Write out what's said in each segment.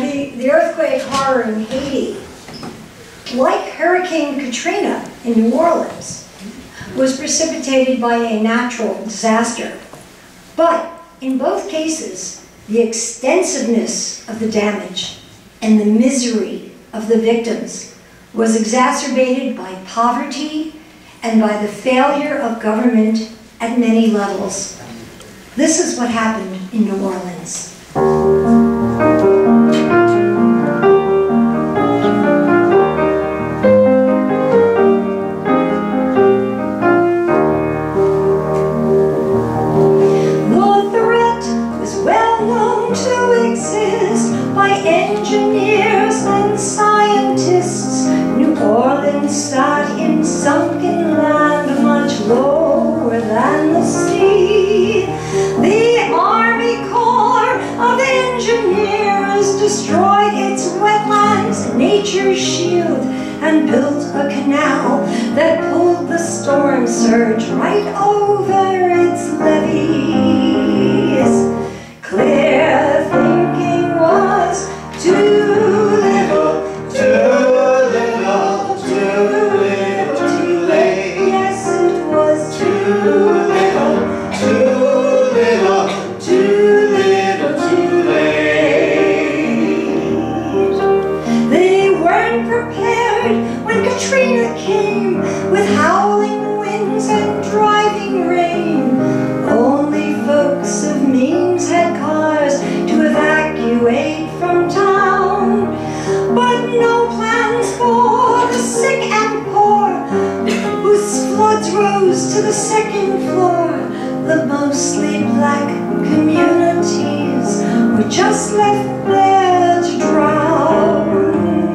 the earthquake horror in Haiti, like Hurricane Katrina in New Orleans, was precipitated by a natural disaster. But in both cases, the extensiveness of the damage and the misery of the victims was exacerbated by poverty and by the failure of government at many levels. This is what happened in New Orleans. Engineers and scientists, New Orleans sat in sunken land much lower than the sea. The Army Corps of Engineers destroyed its wetlands, nature's shield, and built a canal that pulled the storm surge right over its levees. Clear thinking was too little, too little, too little, too late. Yes, it was too little, too little, too little, too late. They weren't prepared when Katrina came with howling winds and driving rain. Only folks of means had cars to evacuate from town, but no plans for the sick and poor, whose floods rose to the second floor. The mostly black communities were just left there to drown.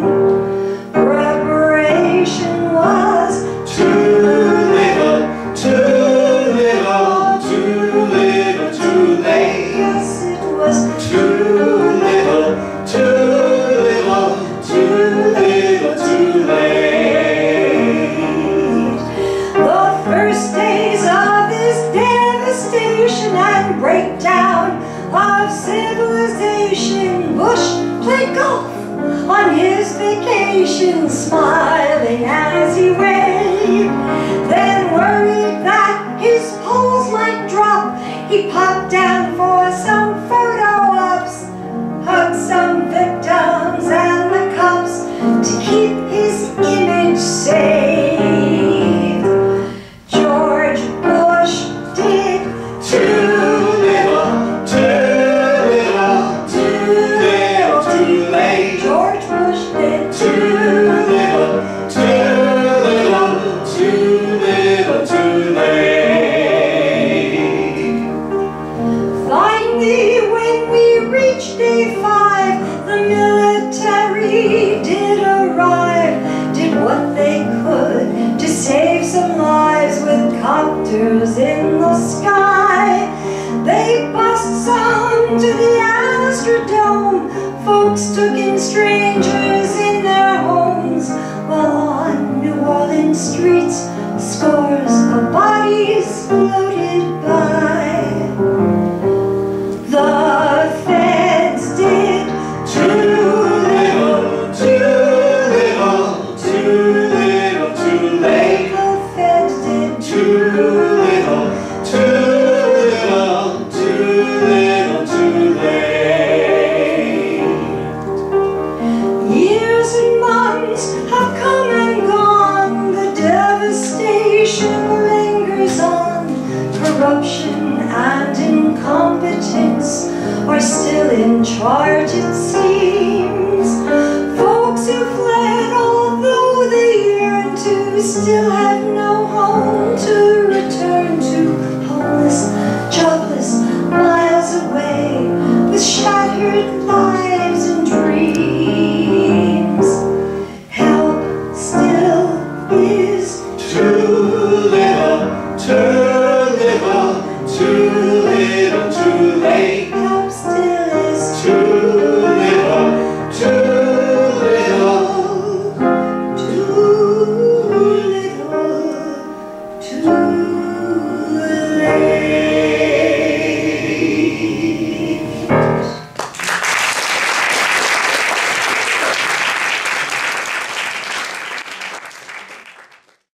Preparation was too little, too little, too little, too late. Yes, it was too little, too little, too little, too late. The first days of this devastation and breakdown of civilization, Bush played golf on his vacation, smiling as he waved. Then worried that his polls might drop, he popped down for some photo ops, hugged some victims and the cops to keep his image safe. George Bush did too little, too little, too little, too late. George Bush did too little, too little, too little, too late. Finally, when we reached day 5, the military did arrive, did what they could to save some lives with copters in the sky. They bussed some to the Astrodome, folks took in strangers in their homes, while on New Orleans streets scores of bodies floated by. The feds did too little, too little, too little, too late. The feds did too little, too little, too little, too late. Years and months have come and gone, the devastation lingers on. Corruption and incompetence are still in charge, it seems. Folks who fled, although they yearn to, still have